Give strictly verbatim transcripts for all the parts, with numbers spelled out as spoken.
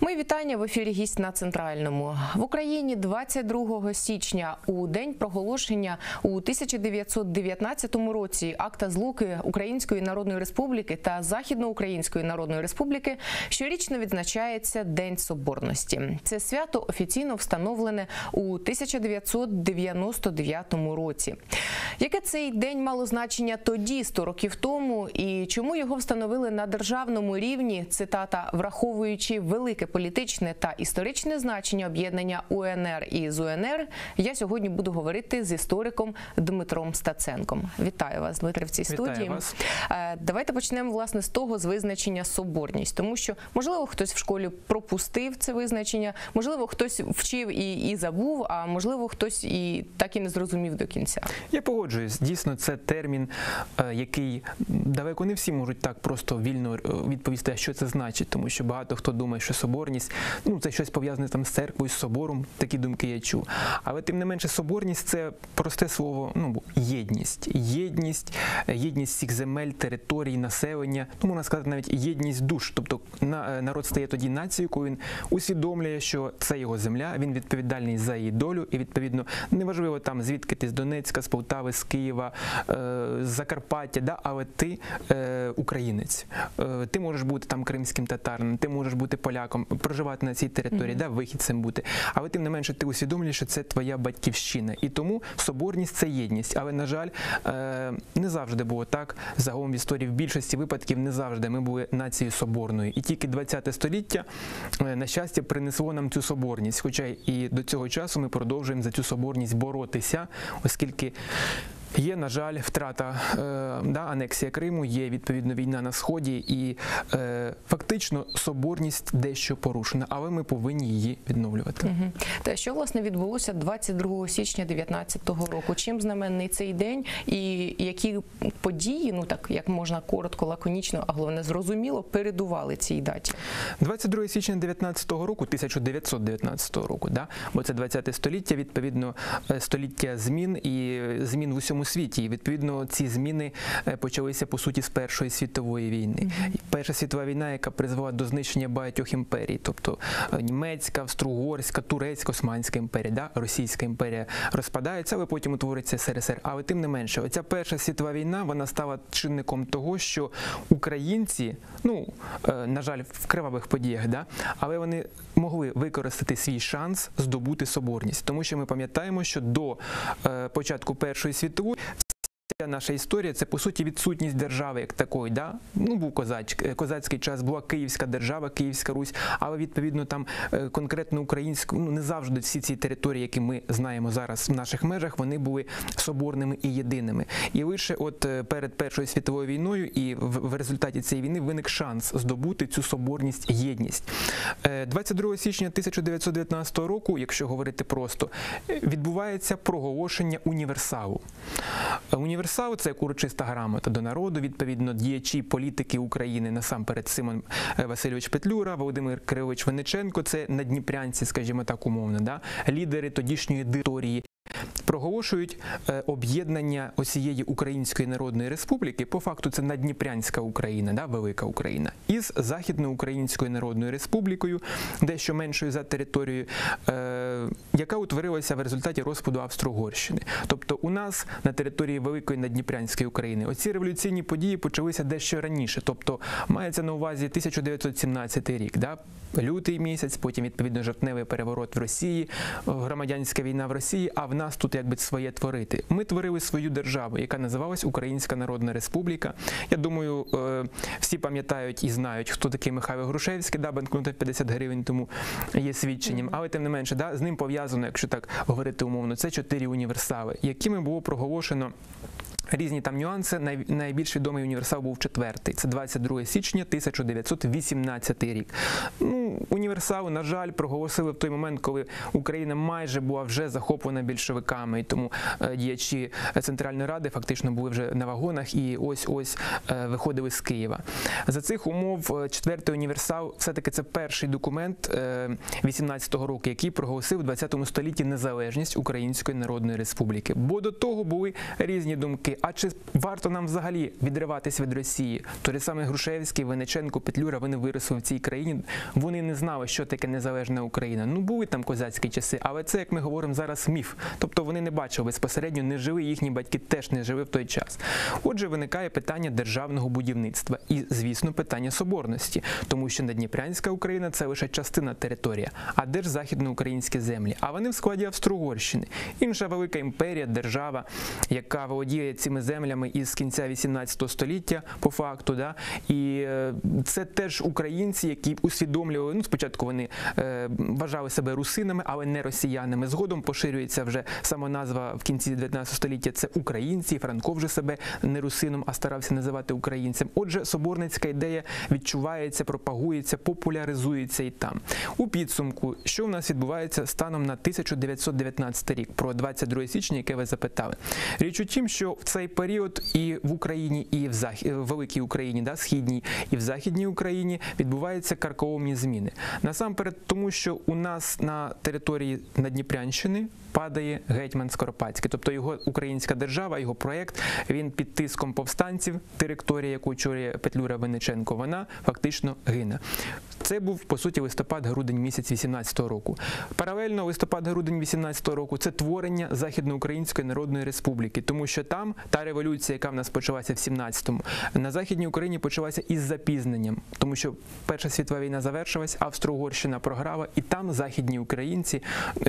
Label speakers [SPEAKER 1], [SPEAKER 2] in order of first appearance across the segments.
[SPEAKER 1] Мої вітання, в ефірі «Гість на Центральному». В Україні двадцять другого січня, у день проголошення у тисяча дев'ятсот дев'ятнадцятому році акта злуки Української Народної Республіки та Західноукраїнської Народної Республіки, щорічно відзначається День Соборності. Це свято офіційно встановлене у тисяча дев'ятсот дев'яносто дев'ятому році. Яке цей день мало значення тоді, сто років тому, і чому його встановили на державному рівні, цитата, враховуючи велике політичне та історичне значення об'єднання УНР і ЗУНР, я сьогодні буду говорити з істориком Дмитром Стаценком. Вітаю вас, Дмитре, в цій студії.
[SPEAKER 2] Вітаю вас.
[SPEAKER 1] Давайте почнемо, власне, з того, з визначення соборність. Тому що, можливо, хтось в школі пропустив це визначення, можливо, хтось вчив і, і забув, а можливо, хтось і так і не зрозумів до кінця.
[SPEAKER 2] Я погоджуюсь. Дійсно, це термін, який далеко не всі можуть так просто вільно відповісти, що це значить. Тому що багато хто думає, що соборність, ну, це щось пов'язане там з церквою, з собором, такі думки я чув. Але тим не менше соборність – це просте слово, ну, єдність. Єдність, єдність всіх земель, територій, населення, ну, можна сказати, навіть єдність душ. Тобто народ стає тоді нацією, коли він усвідомлює, що це його земля, він відповідальний за її долю, і, відповідно, неважливо там, звідки ти, з Донецька, з Полтави, з Києва, з Закарпаття, да? Але ти е, українець. Е, ти можеш бути там кримським татарином, ти можеш бути поляком, проживати на цій території, mm-hmm. да, вихідцем бути. Але тим не менше ти усвідомлюєш, що це твоя батьківщина. І тому соборність – це єдність. Але, на жаль, е, не завжди було так. Загалом в історії в більшості випадків не завжди ми були нацією соборною. І тільки ХХ століття, е, на щастя, принесло нам цю соборність. Хоча і до цього часу ми продовжуємо за цю соборність боротися, оскільки є, на жаль, втрата, е, да, анексія Криму, є, відповідно, війна на Сході, і е, фактично соборність дещо порушена, але ми повинні її відновлювати.
[SPEAKER 1] Угу. Та що, власне, відбулося двадцять другого січня дев'ятнадцятого року? Чим знаменний цей день і які події, ну так, як можна коротко, лаконічно, а головне зрозуміло, передували цій даті?
[SPEAKER 2] двадцять другого січня дев'ятнадцятого року, тисяча дев'ятсот дев'ятнадцятого року, да, бо це ХХ століття, відповідно, століття змін і змін в усьому у світі. І, відповідно, ці зміни почалися, по суті, з Першої світової війни. Mm-hmm. Перша світова війна, яка призвела до знищення багатьох імперій, тобто німецька, австро-угорська, турецька, Османська імперія, да? Російська імперія розпадається, але потім утвориться ес ер ес ер. Але тим не менше, оця Перша світова війна, вона стала чинником того, що українці, ну, на жаль, в кривавих подіях, да? Але вони могли використати свій шанс здобути соборність. Тому що ми пам'ятаємо, що до е, початку Першої світової вся наша історія – це, по суті, відсутність держави як такої. Да? Ну, був козач, козацький час, була Київська держава, Київська Русь, але, відповідно, там е, конкретно українську, ну, не завжди всі ці території, які ми знаємо зараз в наших межах, вони були соборними і єдиними. І лише от е, перед Першою світовою війною і в, в результаті цієї війни виник шанс здобути цю соборність, єдність. Е, двадцять другого січня тисяча дев'ятсот дев'ятнадцятого року, якщо говорити просто, відбувається проголошення універсалу. Універсал – це як урочиста грамота до народу, відповідно, діячі політики України, насамперед Симон Васильович Петлюра, Володимир Кирилович Винниченко, це наддніпрянці, скажімо так, умовно, да? Лідери тодішньої директорії, проголошують е, об'єднання оцієї Української Народної Республіки, по факту це наддніпрянська Україна, да, Велика Україна, із Західноукраїнською Народною Республікою, дещо меншою за територією, е, яка утворилася в результаті розпаду Австро-Угорщини. Тобто у нас на території Великої Наддніпрянської України оці революційні події почалися дещо раніше, тобто мається на увазі тисяча дев'ятсот сімнадцятий рік, да, лютий місяць, потім, відповідно, жовтневий переворот в Росії, громадянська війна в Росії, а в нас тут якби своє творити. Ми творили свою державу, яка називалась Українська Народна Республіка. Я думаю, всі пам'ятають і знають, хто такий Михайло Грушевський, да, банкнота п'ятдесят гривень тому є свідченням, але тим не менше, да, з ним пов'язано, якщо так говорити умовно, це чотири універсали, якими було проголошено різні там нюанси. Най, найбільш відомий універсал був четвертий. Це двадцять другого січня тисяча дев'ятсот вісімнадцятий рік. Ну, універсали, на жаль, проголосили в той момент, коли Україна майже була вже захоплена більшовиками, і тому е, діячі Центральної Ради фактично були вже на вагонах і ось-ось е, виходили з Києва. За цих умов четвертий універсал, все-таки це перший документ е, вісімнадцятого року, який проголосив у двадцятому столітті незалежність Української Народної Республіки. Бо до того були різні думки, а чи варто нам взагалі відриватись від Росії? Той же самий Грушевський, Винниченко, Петлюра, вони виросли в цій країні, вони не знали, що таке незалежна Україна. Ну, були там козацькі часи, але це, як ми говоримо зараз, міф. Тобто вони не бачили безпосередньо, не жили, їхні батьки теж не жили в той час. Отже, виникає питання державного будівництва і, звісно, питання соборності, тому що Надніпрянська Україна – це лише частина території, а де ж західноукраїнські землі? А вони в складі Австро-Угорщини. Інша велика імперія, держава, яка володіє цими землями із кінця вісімнадцятого століття, по факту, да? І це теж українці, які усвідомлювали, ну, спочатку вони е, вважали себе русинами, але не росіянами. Згодом поширюється вже самоназва в кінці дев'ятнадцятого століття, це українці, Франко вже себе не русином, а старався називати українцем. Отже, соборницька ідея відчувається, пропагується, популяризується і там. У підсумку, що в нас відбувається станом на тисяча дев'ятсот дев'ятнадцятий рік, про двадцять друге січня, яке ви запитали. Річ у тім, що в цей період і в Україні, і в, Зах... в Великій Україні, да, Східній, і в Західній Україні відбуваються карколомні зміни. Насамперед тому, що у нас на території Надніпрянщини падає гетьман Скоропадський, тобто його українська держава, його проєкт, він під тиском повстанців, територія, яку очолює Петлюра, Винниченко, вона фактично гине. Це був, по суті, листопад-грудень місяць вісімнадцятого року. Паралельно листопад-грудень вісімнадцятого року це творення Західноукраїнської Народної Республіки, тому що там та революція, яка в нас почалася в сімнадцятому, на Західній Україні почалася із запізненням, тому що Перша світова війна завершилась, Австро-Угорщина програла, і там західні українці,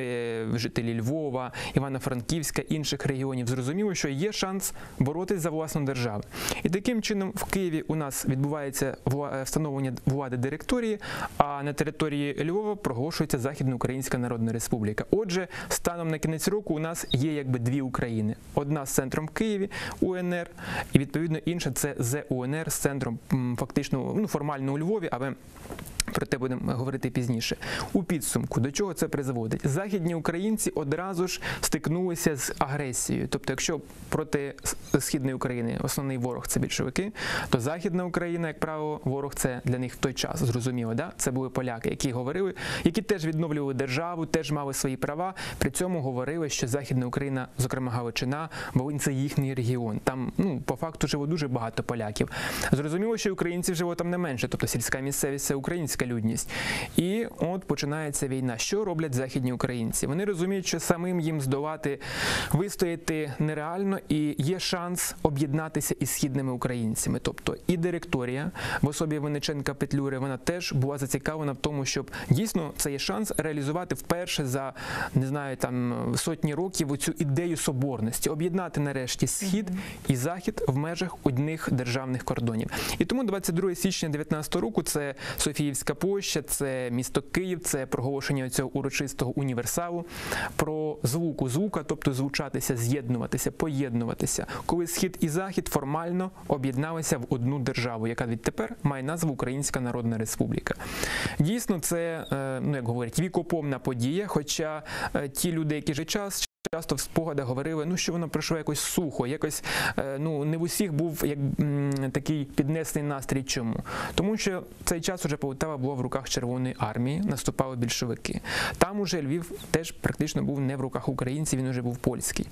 [SPEAKER 2] е, жителі Львова, Івано-Франківська, інших регіонів зрозуміли, що є шанс боротись за власну державу. І таким чином в Києві у нас відбувається встановлення влади директорії, а на території Львова проголошується Західноукраїнська Народна Республіка. Отже, станом на кінець року у нас є якби дві України. Одна з центром в Києві, УНР, і відповідно інша це ЗУНР з центром фактично, ну, формально у Львові, але про те будемо говорити пізніше. У підсумку, до чого це призводить? Західні українці одразу ж стикнулися з агресією. Тобто, якщо проти Східної України основний ворог – це більшовики, то Західна Україна, як правило, ворог – це для них в той час, зрозуміло, да? Це були поляки, які говорили, які теж відновлювали державу, теж мали свої права, при цьому говорили, що Західна Україна, зокрема Галичина, Волинь – це їхній регіон. Там, ну, по факту, жило дуже багато поляків. Зрозуміло, що українців жило там не менше, тобто сільська місцевість – це українська людність. І от починається війна. Що роблять західні українці? Вони розуміють, що самим їм здолати, вистояти нереально, і є шанс об'єднатися із східними українцями. Тобто і директорія в особі Винниченка, Петлюри, вона теж була зацікавлена в тому, щоб дійсно це є шанс реалізувати вперше за, не знаю, там сотні років оцю ідею соборності, об'єднати нарешті Схід і Захід в межах одних державних кордонів. І тому двадцять друге січня дев'ятнадцятого року це Софіївська площа, це місто Київ, це проголошення цього урочистого універсалу про звуку звука, тобто звучатися, з'єднуватися, поєднуватися, коли Схід і Захід формально об'єдналися в одну державу, яка відтепер має назву Українська Народна Республіка. Дійсно, це, ну, як говорять, вікопомна подія, хоча ті люди, які жили час, часто в спогадах говорили, ну, що воно пройшло якось сухо, якось, ну, не в усіх був як, м, такий піднесений настрій. Чому? Тому що цей час уже Полтава була в руках Червоної армії, наступали більшовики. Там уже Львів теж практично був не в руках українців, він уже був польський.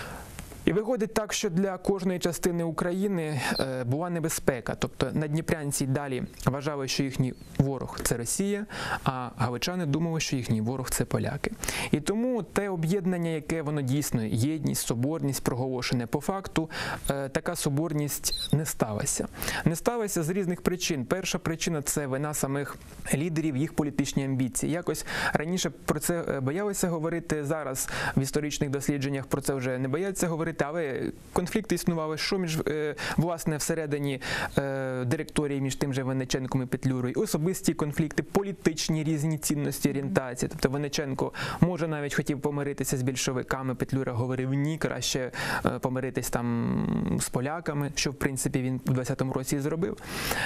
[SPEAKER 2] І виходить так, що для кожної частини України е, була небезпека. Тобто надніпрянці далі вважали, що їхній ворог – це Росія, а галичани думали, що їхній ворог – це поляки. І тому те об'єднання, яке воно дійсно, єдність, соборність проголошене по факту, е, така соборність не сталася. Не сталася з різних причин. Перша причина – це вина самих лідерів, їх політичні амбіції. Якось раніше про це боялися говорити, зараз в історичних дослідженнях про це вже не бояться говорити, але конфлікти існували, що між, власне, всередині е, директорії між тим же Винниченком і Петлюрою, особисті конфлікти, політичні різні цінності, орієнтації. Тобто Винниченко, може, навіть хотів помиритися з більшовиками, Петлюра говорив, ні, краще е, помиритись там з поляками, що, в принципі, він у двадцятому році і зробив,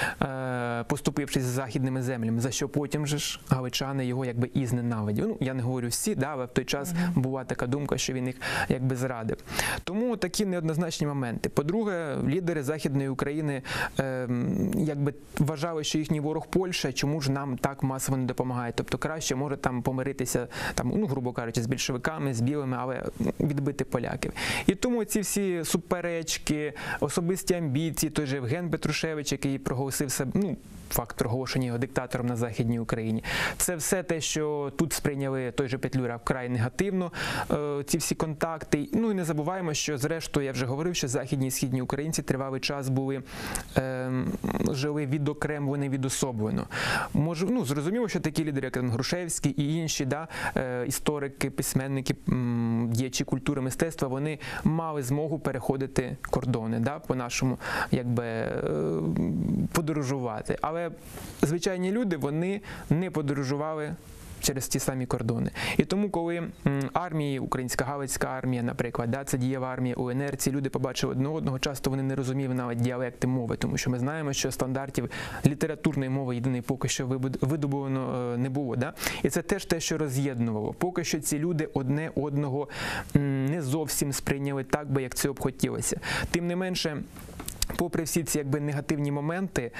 [SPEAKER 2] е, поступившись з західними землями, за що потім же ж галичани його якби і зненавиділи. Ну, я не говорю всі, да, але в той час була така думка, що він їх якби зрадив. Тому Тому такі неоднозначні моменти. По-друге, лідери Західної України е, якби вважали, що їхній ворог Польща, чому ж нам так масово не допомагає. Тобто краще може там помиритися, там, ну, грубо кажучи, з більшовиками, з білими, але відбити поляків. І тому ці всі суперечки, особисті амбіції, той же Євген Петрушевич, який проголосив себе, ну, факт проголошення його диктатором на Західній Україні. Це все те, що тут сприйняли той же Петлюра вкрай негативно, е, ці всі контакти. Ну і не забуваємо, що зрештою, я вже говорив, що західні і східні українці тривалий час були, е, жили відокремлені, відособлено. Може, ну, зрозуміло, що такі лідери, як Грушевський і інші, да, е, історики, письменники, м, діячі культури, мистецтва, вони мали змогу переходити кордони, да, по-нашому, якби, е, подорожувати. Але Але звичайні люди, вони не подорожували через ті самі кордони. І тому, коли армії, українська Галицька армія, наприклад, да, це дієва армія УНР, ці люди побачили одне одного, часто вони не розуміли навіть діалекти мови, тому що ми знаємо, що стандартів літературної мови єдиної поки що видобувано не було. Да? І це теж те, що роз'єднувало. Поки що ці люди одне одного не зовсім сприйняли так би, як це б хотілося. Тим не менше, попри всі ці якби негативні моменти,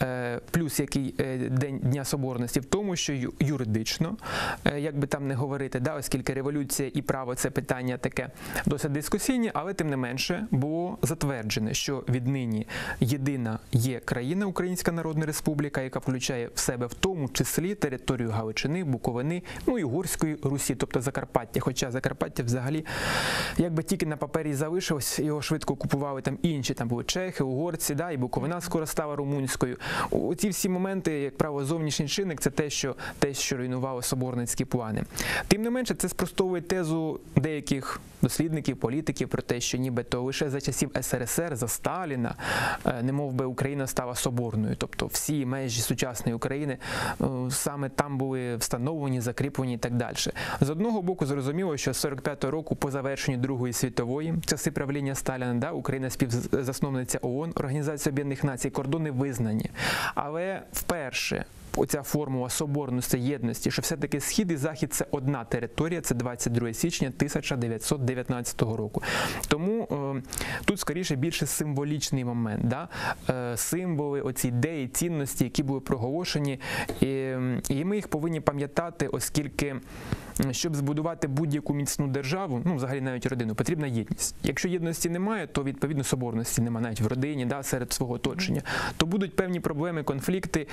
[SPEAKER 2] плюс який День Дня Соборності в тому, що юридично, як би там не говорити, да, оскільки революція і право – це питання таке досить дискусійне, але тим не менше було затверджено, що віднині єдина є країна Українська Народна Республіка, яка включає в себе в тому числі територію Галичини, Буковини, ну і Угорської Русі, тобто Закарпаття. Хоча Закарпаття взагалі якби тільки на папері залишилось, його швидко окупували там інші, там були чехи, угорці, да, і Буковина скоро стала румунською. Ці всі моменти, як правило, зовнішній чинник – це те, що, те, що руйнувало соборницькі плани. Тим не менше, це спростовує тезу деяких дослідників, політиків про те, що нібито лише за часів ес ер ес ер, за Сталіна, немов би Україна стала соборною. Тобто всі межі сучасної України саме там були встановлені, закріплені і так далі. З одного боку, зрозуміло, що з сорок п'ятого року по завершенню Другої світової, часи правління Сталіна, да, Україна співзасновниця ООН, Організація Об'єднаних Націй, кордони визнані. Але вперше оця формула соборності, єдності, що все-таки Схід і Захід – це одна територія, це двадцять друге січня тисяча дев'ятсот дев'ятнадцятого року. Тому е, тут, скоріше, більше символічний момент, да? е, символи, оці ідеї, цінності, які були проголошені, і, і ми їх повинні пам'ятати, оскільки щоб збудувати будь-яку міцну державу, ну, взагалі навіть родину, потрібна єдність. Якщо єдності немає, то, відповідно, соборності немає навіть в родині, да, серед свого оточення. То будуть певні проблеми, конфлікти,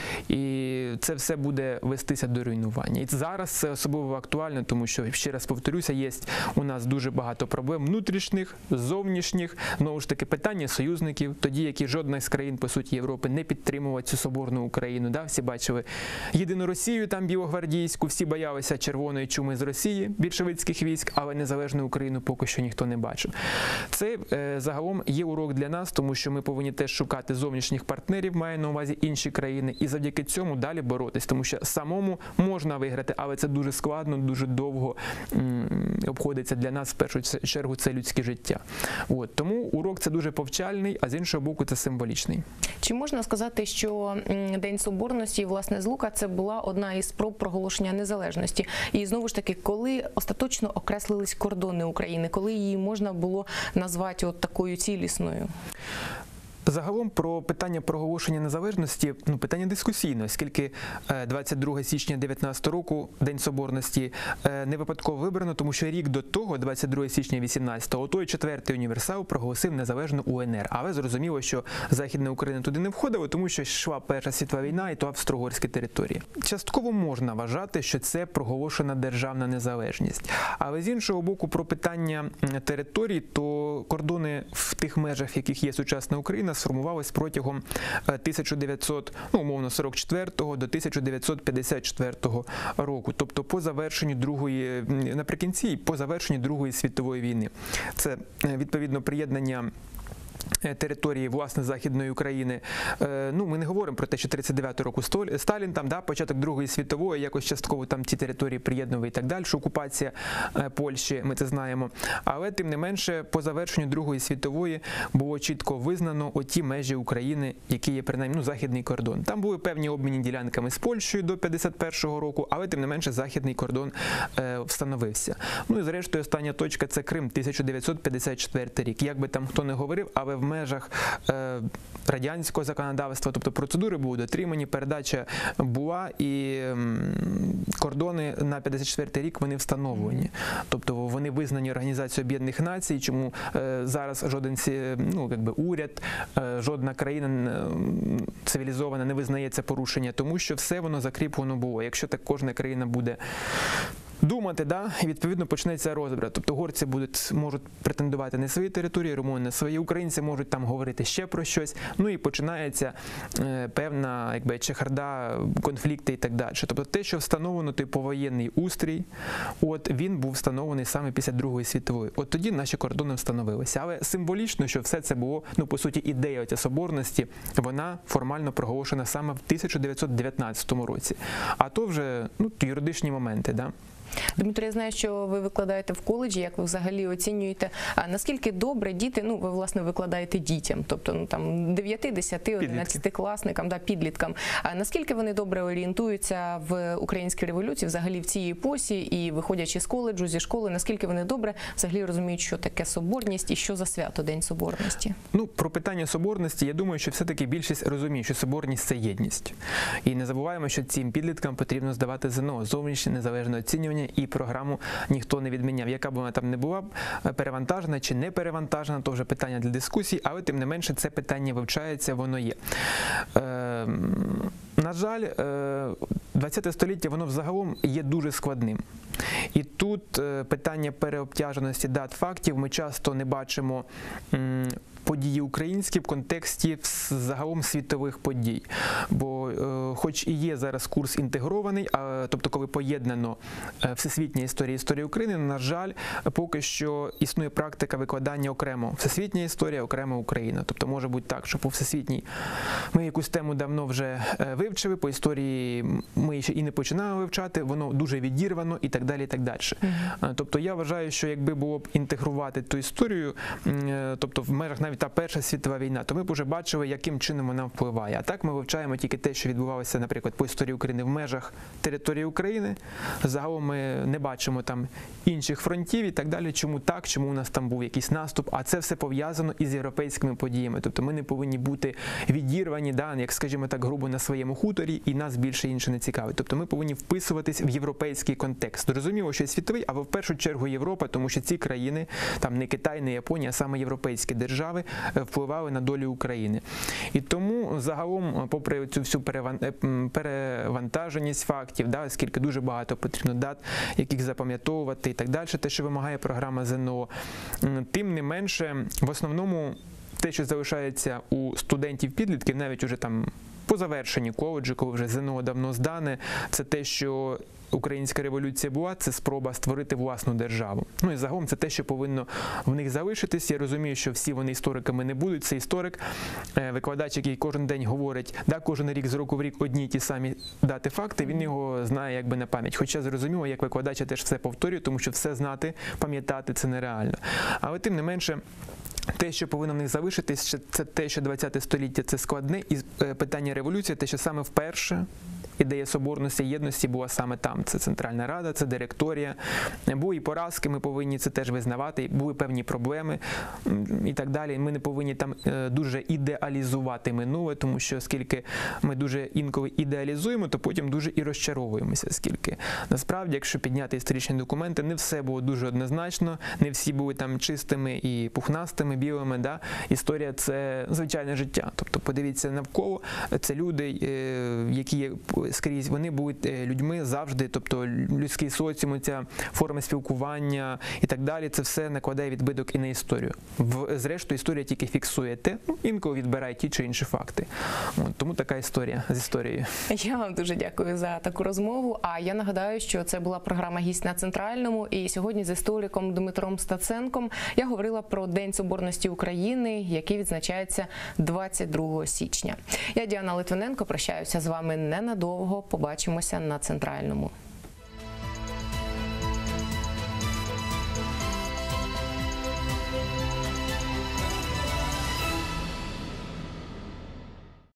[SPEAKER 2] і це все буде вестися до руйнування. І зараз це особливо актуально, тому що, ще раз повторюся, є у нас дуже багато проблем внутрішніх, зовнішніх, знову ж таки, питання союзників, тоді, які жодна з країн, по суті, Європи не підтримувала цю соборну Україну. Да? Всі бачили єдину Росію, там білогвардійську, всі боялися червоної чуми з Росії, більшовицьких військ, але незалежну Україну поки що ніхто не бачив. Це е, загалом є урок для нас, тому що ми повинні теж шукати зовнішніх партнерів, маю на увазі інші країни, і завдяки цьому далі боротись, тому що самому можна виграти, але це дуже складно, дуже довго м, обходиться для нас, в першу чергу, це людське життя. От, тому урок це дуже повчальний, а з іншого боку це символічний.
[SPEAKER 1] Чи можна сказати, що День Соборності, власне, Злука – це була одна із спроб проголошення незалежності? І знову ж таки, коли остаточно окреслились кордони України, коли її можна було назвати от такою цілісною?
[SPEAKER 2] Загалом про питання проголошення незалежності, ну, питання дискусійне, оскільки двадцять друге січня дев'ятнадцятого року, День Соборності, не випадково вибрано, тому що рік до того, двадцять друге січня вісімнадцятого, той четвертий універсал проголосив незалежну У Ен Ер. Але зрозуміло, що Західна Україна туди не входила, тому що йшла Перша світова війна і то австро-угорські території. Частково можна вважати, що це проголошена державна незалежність. Але з іншого боку, про питання територій, то кордони в тих межах, в яких є сучасна Україна, сформувалась протягом тисяча дев'ятсот, ну, умовно, сорок четвертого до тисяча дев'ятсот п'ятдесят четвертого року, тобто по завершенню другої, наприкінці, по завершенню Другої світової війни. Це, відповідно, приєднання території, власне, Західної України. Ну, ми не говоримо про те, що тридцять дев'ятого року Сталін, там, да, початок Другої світової, якось частково там ті території приєднував і так далі, що окупація Польщі, ми це знаємо. Але, тим не менше, по завершенню Другої світової було чітко визнано оті межі України, які є, принаймні, ну, західний кордон. Там були певні обмінні ділянками з Польщею до п'ятдесят першого року, але, тим не менше, західний кордон е, встановився. Ну і, зрештою, остання точка – це Крим, тисяча дев'ятсот п'ятдесят четвертий рік. Як би там хто не говорив, але в межах е, радянського законодавства, тобто процедури були дотримані, передача була і е, кордони на п'ятдесят четвертий рік вони встановлені. Тобто вони визнані Організацією Об'єднаних Націй, чому е, зараз жоден ну, якби, уряд, е, жодна країна е, цивілізована не визнає це порушення, тому що все воно закріплено було. Якщо так кожна країна буде думати, да, і відповідно почнеться розбрат. Тобто горці будуть, можуть претендувати на свої території, румуни на свої, українці можуть там говорити ще про щось, ну і починається е, певна, якби, чехарда, конфлікти і так далі. Тобто те, що встановлено той повоєнний устрій, от він був встановлений саме після Другої світової. От тоді наші кордони встановилися. Але символічно, що все це було, ну, по суті, ідея ця соборності, вона формально проголошена саме в тисяча дев'ятсот дев'ятнадцятому році. А то вже, ну, юридичні моменти, да.
[SPEAKER 1] Дмитро, я знаю, що ви викладаєте в коледжі, як ви взагалі оцінюєте, а наскільки добре діти, ну, ви, власне, викладаєте дітям, тобто, ну, там, дев'яти, десяти, одинадцятикласникам, да, підліткам, а наскільки вони добре орієнтуються в українській революції, взагалі в цій епосі, і виходячи з коледжу, зі школи, наскільки вони добре взагалі розуміють, що таке соборність і що за свято День Соборності?
[SPEAKER 2] Ну, про питання соборності, я думаю, що все-таки більшість розуміє, що соборність – це єдність. І не забуваємо, що цим підліткам потрібно здавати ЗНО, зовнішнє незалежне оцінювання, і програму ніхто не відміняв. Яка б вона там не була, перевантажена чи не перевантажена, то вже питання для дискусій, але тим не менше це питання вивчається, воно є. Е, на жаль, ХХ століття, воно взагалом є дуже складним. І тут е, питання переобтяженості дат, фактів ми часто не бачимо м, події українські в контексті загалом світових подій. Бо е, хоч і є зараз курс інтегрований, а, тобто коли поєднано е, всесвітня історія і історія України, на жаль, поки що існує практика викладання окремо всесвітня історія, окремо Україна. Тобто може бути так, що по всесвітній ми якусь тему давно вже е, вивчили, по історії ми ще і не починаємо вивчати, воно дуже відірвано і так далі, і так далі. Mm-hmm. Тобто я вважаю, що якби було б інтегрувати ту історію, е, тобто в межах навіть та Перша світова війна, то ми б вже бачили, яким чином вона впливає. А так ми вивчаємо тільки те, що відбувалося, наприклад, по історії України в межах території України. Загалом ми не бачимо там інших фронтів і так далі. Чому так? Чому у нас там був якийсь наступ? А це все пов'язано із європейськими подіями. Тобто ми не повинні бути відірвані, да, як, скажімо так, грубо на своєму хуторі, і нас більше інше не цікавить. Тобто ми повинні вписуватись в європейський контекст. Зрозуміло, що світовий, але в першу чергу Європа, тому що ці країни, там не Китай, не Японія, а саме європейські держави, впливали на долю України. І тому загалом, попри цю всю перевантаженість фактів, да, оскільки дуже багато потрібно дат, яких запам'ятовувати і так далі, те, що вимагає програма ЗНО, тим не менше, в основному те, що залишається у студентів-підлітків, навіть уже там по завершенні коледжу, коли вже ЗНО давно здане, це те, що українська революція була, це спроба створити власну державу. Ну і загалом це те, що повинно в них залишитись. Я розумію, що всі вони істориками не будуть. Це історик, викладач, який кожен день говорить, да, кожен рік з року в рік одні й ті самі дати факти, він його знає якби на пам'ять. Хоча зрозуміло, як викладач я теж все повторюю, тому що все знати, пам'ятати це нереально. Але тим не менше, те, що повинно в них залишитись, це те, що ХХ століття – це складне, і питання революції – те, що саме вперше ідея соборності, єдності була саме там. Це Центральна Рада, це директорія. Були і поразки, ми повинні це теж визнавати, були певні проблеми і так далі. Ми не повинні там дуже ідеалізувати минуле, тому що оскільки ми дуже інколи ідеалізуємо, то потім дуже і розчаровуємося, оскільки насправді, якщо підняти історичні документи, не все було дуже однозначно, не всі були там чистими і пухнастими, білими, да? Історія – це звичайне життя. Тобто подивіться навколо, це люди, які є скрізь, вони будуть е, людьми завжди, тобто людський соціум, ця форма спілкування і так далі, це все накладає відбиток і на історію. В, зрештою, історія тільки фіксує те, ну, інколи відбирає ті чи інші факти. От, тому така історія з історією.
[SPEAKER 1] Я вам дуже дякую за таку розмову. А я нагадаю, що це була програма «Гість на Центральному», і сьогодні з істориком Дмитром Стаценком я говорила про День Соборності України, який відзначається двадцять другого січня. Я, Діана Литвиненко, прощаюся з вами ненадовго. Побачимося на Центральному.